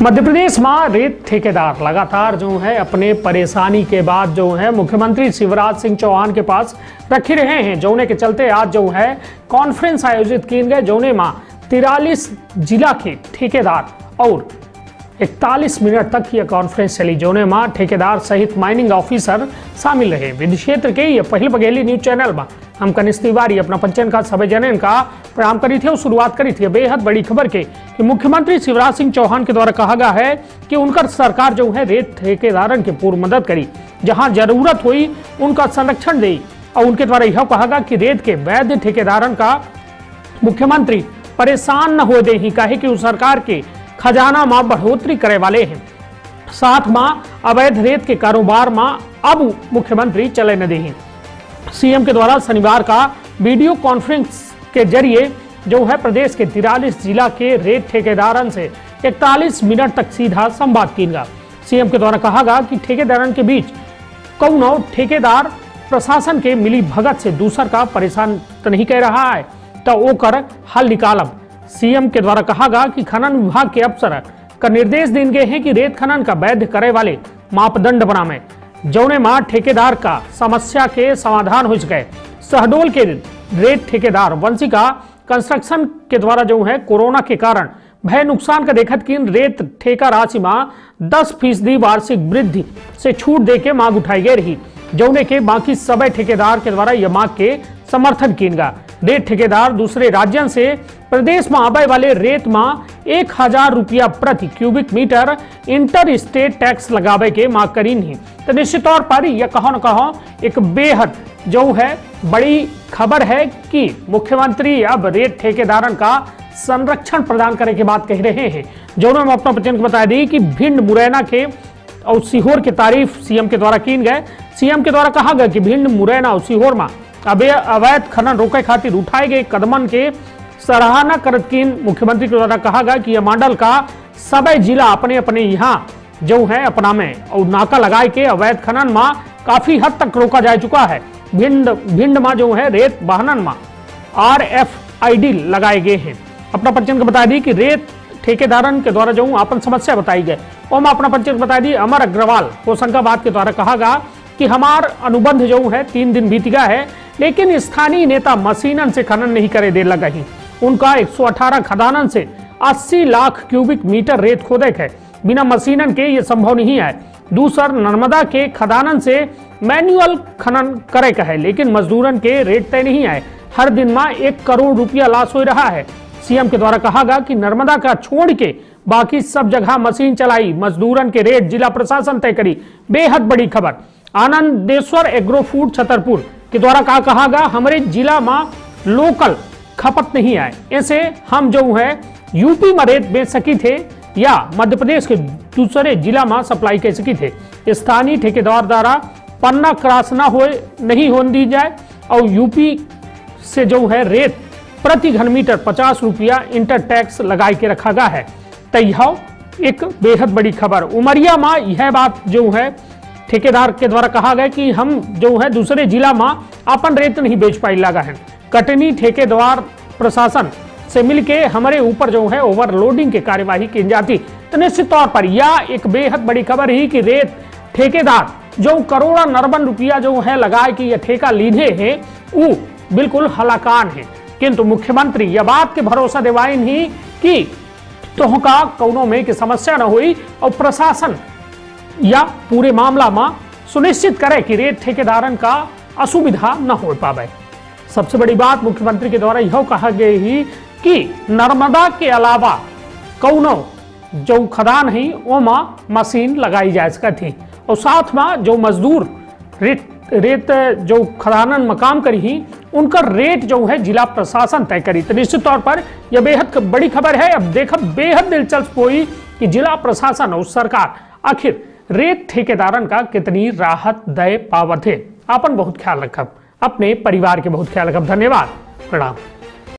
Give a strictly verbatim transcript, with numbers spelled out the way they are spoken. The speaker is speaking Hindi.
मध्य प्रदेश में रेत ठेकेदार लगातार जो है अपने परेशानी के बाद जो है मुख्यमंत्री शिवराज सिंह चौहान के पास रखे रहे हैं। जोने के चलते आज जो है कॉन्फ्रेंस आयोजित किए गए। जोने में तिरालीस जिला के ठेकेदार और इकतालीस मिनट तक यह कॉन्फ्रेंस चली। जोने में ठेकेदार सहित माइनिंग ऑफिसर शामिल रहे। विधि क्षेत्र के ये पहल बघेली न्यूज चैनल में हम कनिष्ठ तिवारी अपना पंचन का सभी जनन का प्रणाम करी थे और शुरुआत करी थी बेहद बड़ी खबर के कि मुख्यमंत्री शिवराज सिंह चौहान के द्वारा कहा गया है कि उनका सरकार जो है रेत ठेकेदारन की पूर्ण मदद करी, जहां जरूरत हुई उनका संरक्षण दी। और उनके द्वारा यह कहा गया कि रेत के वैध ठेकेदारन का मुख्यमंत्री परेशान न हो दे ही, कहे कि उस सरकार के खजाना में बढ़ोतरी करे वाले हैं। साथ में अवैध रेत के कारोबार में अब मुख्यमंत्री चले न दे। सीएम के द्वारा शनिवार का वीडियो कॉन्फ्रेंस के जरिए जो है प्रदेश के तिरालीस जिला के रेत ठेकेदारन से इकतालीस मिनट तक सीधा संवाद किया। सीएम के द्वारा कहा गया कि ठेकेदारन के बीच कौनो ठेकेदार प्रशासन के मिली भगत से दूसर का परेशान तो नहीं कह रहा है, तो वो कर हल निकालब। सीएम के द्वारा कहा गया कि खनन विभाग के अफसर का निर्देश दिए गए हैं कि रेत खनन का वैध करे वाले मापदंड बनावे, जौने मां ठेकेदार का समस्या के समाधान हो सके। शहडोल के रेत ठेकेदार वंशिका कंस्ट्रक्शन के द्वारा जो है कोरोना के कारण भय नुकसान का देखत की रेत ठेका राशि में दस फीसदी वार्षिक वृद्धि से छूट दे के मांग उठाई गई रही, जौने के बाकी सभी ठेकेदार के द्वारा यह मांग के समर्थन किया। रेत ठेकेदार दूसरे राज्यों से प्रदेश में आवे वाले रेत में एक हजार रुपया प्रति cubic metre inter state tax लगावे के मांग करीन ही। तो निश्चित तौर पर यह कहो न कहो एक बेहद जो है बड़ी खबर है कि मुख्यमंत्री अब रेत ठेकेदारन का संरक्षण प्रदान करने की बात कह रहे हैं। जो हम अपना बच्चन को बता दी कि भिंड मुरैना के और सीहोर की तारीफ सीएम के द्वारा की गए। सीएम के द्वारा कहा गया कि भिंड मुरैना और सीहोर में अवैध खनन रोके खातिर उठाए गए कदमन के सराहना करत की मुख्यमंत्री के द्वारा कहा गया कि यह मंडल का सभी जिला अपने अपने यहाँ जो है अपना में और नाका लगाए के अवैध खनन में काफी हद तक रोका जा चुका है। भिंड भिंड में जो है रेत वाहनन में आर एफ आई डी लगाए गए हैं। अपना पंचन को बता दी कि रेत ठेकेदारन के द्वारा जो अपन समस्या बताई गई और मैं अपना पंचन बता दी अमर अग्रवाल होशंगाबाद के द्वारा कहा गया कि हमार अनुबंध जो है तीन दिन बीत गया है, लेकिन स्थानीय नेता मशीनन से खनन नहीं करे दे लगा ही। उनका एक सौ अठारह खदानन से अस्सी लाख क्यूबिक मीटर रेत खोदे है, बिना मशीनन के ये संभव नहीं है। दूसर नर्मदा के खदानन से मैनुअल खनन करे का है, लेकिन मजदूरन के रेट तय नहीं आए। हर दिन में एक करोड़ रुपया लॉस हो रहा है। सीएम के द्वारा कहा गया कि नर्मदा का छोड़ के बाकी सब जगह मशीन चलाई, मजदूरन के रेट जिला प्रशासन तय करी। बेहद बड़ी खबर। आनंदेश्वर एग्रो फूड छतरपुर के द्वारा कहा कहा गया हमारे जिला में लोकल खपत नहीं आए, ऐसे हम जो है यूपी में रेत बेच सकी थे या मध्य प्रदेश के दूसरे जिला में सप्लाई कर सकी थे। स्थानीय ठेकेदार द्वारा पन्ना क्रॉस न हो नहीं होने दी जाए और यूपी से जो है रेत प्रति घन मीटर पचास रुपया इंटर टैक्स लगा के रखा गया है। तो यह एक बेहद बड़ी खबर। उमरिया में यह बात जो है ठेकेदार के द्वारा कहा गया कि हम जो है दूसरे जिला में अपन रेत नहीं बेच पाई लगा है। कटनी ठेकेदार प्रशासन से मिलके हमारे ऊपर जो है ओवरलोडिंग की कार्यवाही की जाती। तो निश्चित तौर पर यह एक बेहद बड़ी खबर ही कि रेत ठेकेदार जो करोड़ा नरबन रुपया जो है लगाए कि यह ठेका लीधे है वो बिल्कुल हलाकान है, किंतु मुख्यमंत्री यह बात के भरोसा दिवाइन ही कि तोहका कौनों में की समस्या न हुई और प्रशासन या पूरे मामला में सुनिश्चित करे कि रेत ठेकेदारन का असुविधा न हो पावे। सबसे बड़ी बात मुख्यमंत्री के द्वारा यह कहा गया ही कि नर्मदा के अलावा कौनो जो खदान है वो में मशीन लगाई जा सकती और साथ में जो मजदूर रेत रेत जो खदानन में काम करी ही उनका रेट जो है जिला प्रशासन तय करी। तो निश्चित तौर पर यह बेहद बड़ी खबर है। अब देखा बेहद दिलचस्प हुई कि जिला प्रशासन और सरकार आखिर रेत ठेकेदारन का कितनी राहत दे पावत है। अपन बहुत ख्याल रखब, अपने परिवार के बहुत ख्याल रखब। धन्यवाद, प्रणाम।